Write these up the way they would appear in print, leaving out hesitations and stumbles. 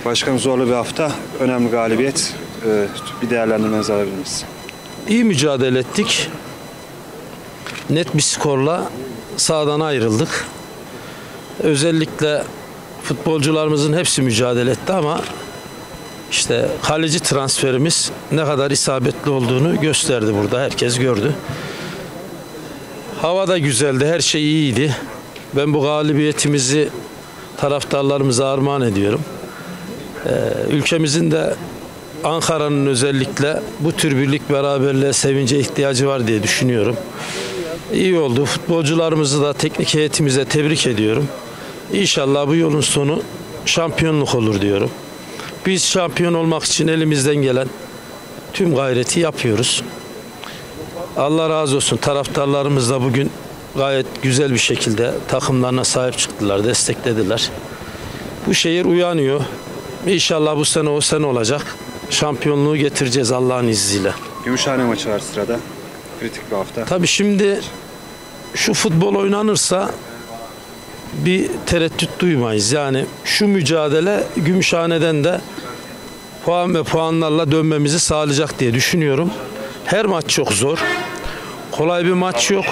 Başkanım, zorlu bir hafta, önemli galibiyet. Bir değerlendirmenizi alabilir miyiz? İyi mücadele ettik. Net bir skorla sahadan ayrıldık. Özellikle futbolcularımızın hepsi mücadele etti ama işte kaleci transferimiz ne kadar isabetli olduğunu gösterdi burada. Herkes gördü. Hava da güzeldi, her şey iyiydi. Ben bu galibiyetimizi taraftarlarımıza armağan ediyorum. Ülkemizin de Ankara'nın özellikle bu tür birlik beraberliğe, sevince ihtiyacı var diye düşünüyorum. İyi oldu. Futbolcularımızı da teknik heyetimize tebrik ediyorum. İnşallah bu yolun sonu şampiyonluk olur diyorum. Biz şampiyon olmak için elimizden gelen tüm gayreti yapıyoruz. Allah razı olsun. Taraftarlarımız da bugün gayet güzel bir şekilde takımlarına sahip çıktılar, desteklediler. Bu şehir uyanıyor. İnşallah bu sene o sene olacak. Şampiyonluğu getireceğiz Allah'ın izniyle. Gümüşhane maçı var sırada. Kritik bir hafta. Tabii şimdi şu futbol oynanırsa bir tereddüt duymayız. Yani şu mücadele Gümüşhane'den de puan ve puanlarla dönmemizi sağlayacak diye düşünüyorum. Her maç çok zor. Kolay bir maç yok.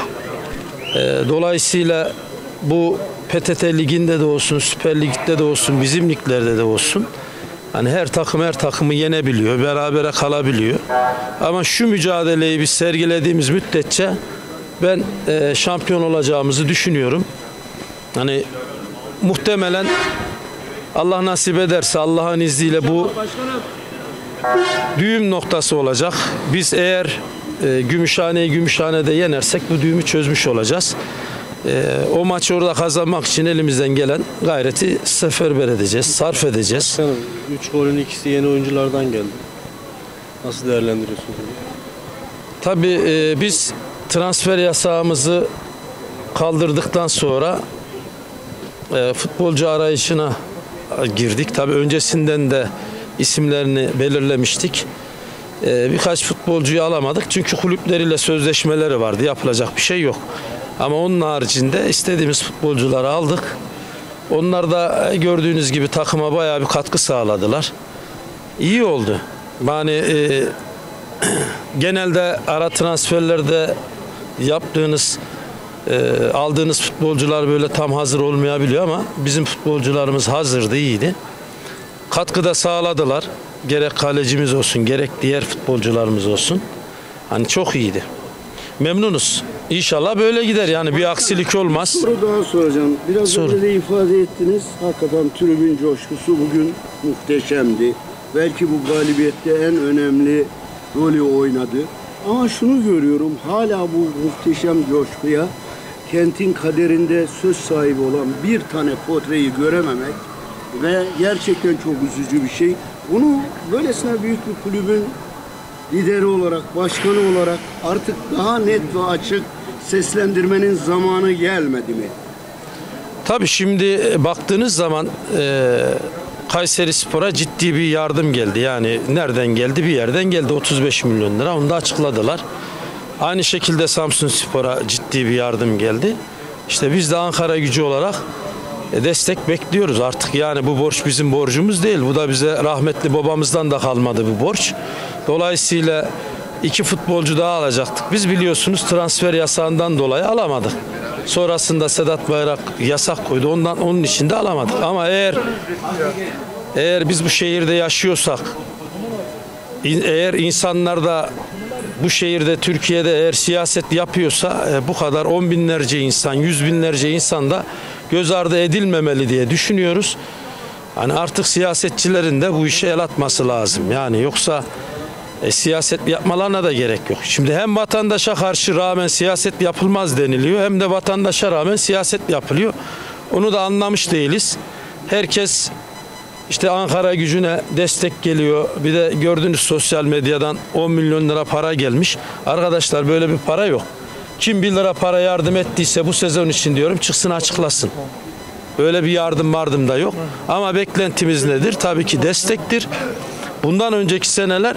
Dolayısıyla bu PTT Ligi'nde de olsun, Süper Lig'de de olsun, bizim liglerde de olsun. Hani her takım her takımı yenebiliyor, berabere kalabiliyor. Ama şu mücadeleyi biz sergilediğimiz müddetçe ben şampiyon olacağımızı düşünüyorum. Hani muhtemelen Allah nasip ederse Allah'ın izniyle bu düğüm noktası olacak. Biz eğer Gümüşhane'yi Gümüşhane'de yenersek bu düğümü çözmüş olacağız. O maçı orada kazanmak için elimizden gelen gayreti seferber edeceğiz, sarf edeceğiz. 3 golün ikisi yeni oyunculardan geldi. Nasıl değerlendiriyorsunuz? Tabii biz transfer yasağımızı kaldırdıktan sonra futbolcu arayışına girdik. Tabii öncesinden de isimlerini belirlemiştik. Birkaç futbolcuyu alamadık çünkü kulüpleriyle sözleşmeleri vardı. Yapılacak bir şey yok. Ama onun haricinde istediğimiz futbolcuları aldık. Onlar da gördüğünüz gibi takıma bayağı bir katkı sağladılar. İyi oldu. Yani genelde ara transferlerde yaptığınız, aldığınız futbolcular böyle tam hazır olmayabiliyor ama bizim futbolcularımız hazırdı, iyiydi. Katkı da sağladılar. Gerek kalecimiz olsun, gerek diğer futbolcularımız olsun. Hani çok iyiydi. Memnunuz. İnşallah böyle gider, yani bir aksilik olmaz. Bir soru daha soracağım. Biraz önce de ifade ettiniz. Hakikaten tribün coşkusu bugün muhteşemdi. Belki bu galibiyette en önemli rolü oynadı. Ama şunu görüyorum, hala bu muhteşem coşkuya kentin kaderinde söz sahibi olan bir tane portreyi görememek ve gerçekten çok üzücü bir şey. Bunu böylesine büyük bir kulübün lideri olarak, başkanı olarak artık daha net ve açık seslendirmenin zamanı gelmedi mi? Tabii şimdi baktığınız zaman Kayserispor'a ciddi bir yardım geldi. Yani nereden geldi? Bir yerden geldi. 35 milyon lira. Onu da açıkladılar. Aynı şekilde Samsunspor'a ciddi bir yardım geldi. İşte biz de Ankara Gücü olarak destek bekliyoruz artık. Yani bu borç bizim borcumuz değil. Bu da bize rahmetli babamızdan da kalmadı bu borç. Dolayısıyla 2 futbolcu daha alacaktık. Biz biliyorsunuz transfer yasağından dolayı alamadık. Sonrasında Sedat Bayrak yasak koydu. Onun için de alamadık. Ama eğer biz bu şehirde yaşıyorsak, eğer insanlar da bu şehirde, Türkiye'de eğer siyaset yapıyorsa bu kadar 10 binlerce insan, 100 binlerce insan da göz ardı edilmemeli diye düşünüyoruz. Hani artık siyasetçilerin de bu işe el atması lazım. Yani yoksa siyaset yapmalarına da gerek yok. Şimdi hem vatandaşa karşı rağmen siyaset yapılmaz deniliyor, hem de vatandaşa rağmen siyaset yapılıyor. Onu da anlamış değiliz. Herkes işte Ankara Gücü'ne destek geliyor. Bir de gördünüz sosyal medyadan 10 milyon lira para gelmiş. Arkadaşlar böyle bir para yok. Kim 1 lira para yardım ettiyse bu sezon için diyorum çıksın açıklasın. Böyle bir yardım da yok. Ama beklentimiz nedir? Tabii ki destektir. Bundan önceki seneler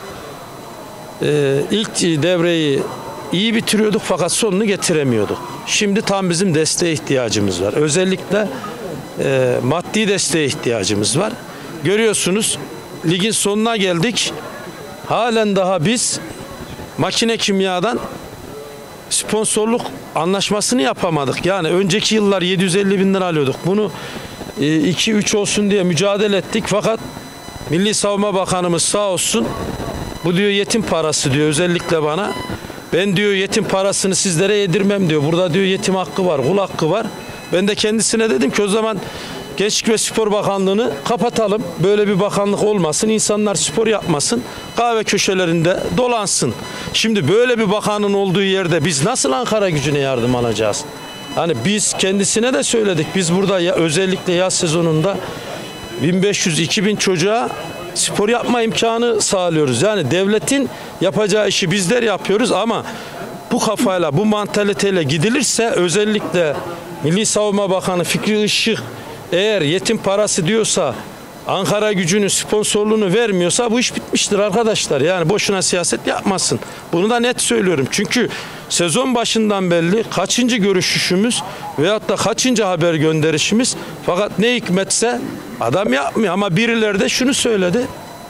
ilk devreyi iyi bitiriyorduk fakat sonunu getiremiyorduk. Şimdi tam bizim desteğe ihtiyacımız var. Özellikle maddi desteğe ihtiyacımız var. görüyorsunuz ligin sonuna geldik. Halen daha biz Makine Kimya'dan sponsorluk anlaşmasını yapamadık. Yani önceki yıllar 750 bin lira alıyorduk. Bunu 2-3 olsun diye mücadele ettik. Fakat Milli Savunma Bakanımız sağ olsun, bu diyor yetim parası diyor, özellikle bana. Ben diyor yetim parasını sizlere yedirmem diyor. Burada diyor yetim hakkı var, kul hakkı var. Ben de kendisine dedim ki o zaman Gençlik ve Spor Bakanlığı'nı kapatalım. Böyle bir bakanlık olmasın. İnsanlar spor yapmasın. Kahve köşelerinde dolansın. Şimdi böyle bir bakanın olduğu yerde biz nasıl Ankara Gücü'ne yardım alacağız? Hani biz kendisine de söyledik. Biz burada özellikle yaz sezonunda 1500-2000 çocuğa spor yapma imkanı sağlıyoruz. Yani devletin yapacağı işi bizler yapıyoruz ama bu kafayla, bu mantaliteyle gidilirse, özellikle Milli Savunma Bakanı Fikri Işık eğer yetim parası diyorsa, Ankara Gücü'nün sponsorluğunu vermiyorsa bu iş bitmiştir arkadaşlar. Yani boşuna siyaset yapmasın. Bunu da net söylüyorum. Çünkü sezon başından belli kaçıncı görüşüşümüz veyahut da kaçıncı haber gönderişimiz, fakat ne hikmetse adam yapmıyor. Ama birileri de şunu söyledi: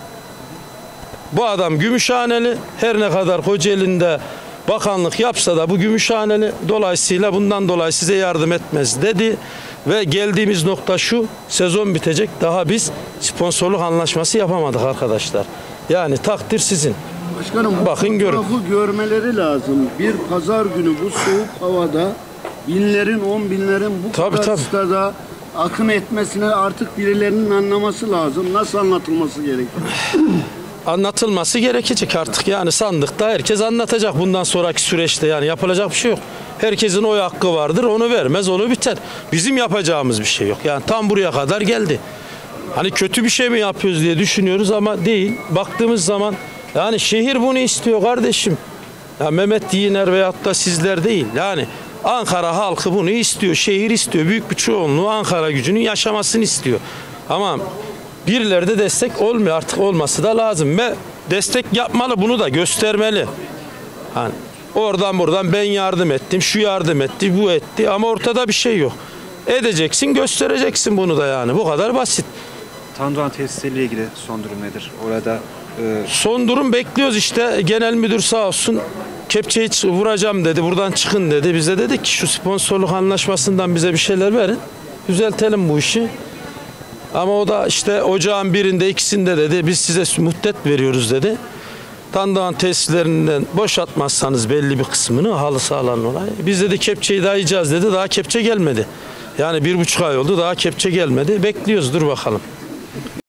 bu adam Gümüşhaneli, her ne kadar Kocaeli'nde bakanlık yapsa da bu Gümüşhaneli, dolayısıyla bundan dolayı size yardım etmez dedi. Ve geldiğimiz nokta şu: sezon bitecek, daha biz sponsorluk anlaşması yapamadık arkadaşlar. Yani takdir sizin. Başkanım, bakın görün. fotoğrafı görmeleri lazım. Bir pazar günü bu soğuk havada binlerin, 10 binlerin bu kadar stada akın etmesine artık birilerinin anlaması lazım. Nasıl anlatılması gerekiyor? Anlatılması gerekecek artık. Yani sandıkta herkes anlatacak bundan sonraki süreçte. Yani yapılacak bir şey yok. Herkesin oy hakkı vardır. Onu vermez, onu biter. Bizim yapacağımız bir şey yok. Yani tam buraya kadar geldi. Hani kötü bir şey mi yapıyoruz diye düşünüyoruz ama değil. Baktığımız zaman yani şehir bunu istiyor kardeşim. Ya Mehmet Yiğner veyahut da sizler değil. Yani Ankara halkı bunu istiyor. Şehir istiyor. Büyük bir çoğunluğu Ankara Gücü'nün yaşamasını istiyor. Ama birileri de destek olmuyor, artık olması da lazım ve destek yapmalı, bunu da göstermeli. Hani oradan buradan ben yardım ettim, şu yardım etti, bu etti ama ortada bir şey yok. Edeceksin, göstereceksin bunu da, yani bu kadar basit. Tandoğan tesisleriyle ilgili son durum nedir? Orada son durum, bekliyoruz işte. Genel müdür sağ olsun kepçeyi vuracağım dedi, buradan çıkın dedi. Bize dedik ki şu sponsorluk anlaşmasından bize bir şeyler verin, düzeltelim bu işi. Ama o da işte ocağın birinde, ikisinde dedi biz size müddet veriyoruz dedi. Tandoğan tesislerinden boşaltmazsanız belli bir kısmını, halı sahaların olayı. Biz dedi kepçeyi dayayacağız dedi, daha kepçe gelmedi. Yani 1,5 ay oldu, daha kepçe gelmedi. Bekliyoruz, dur bakalım.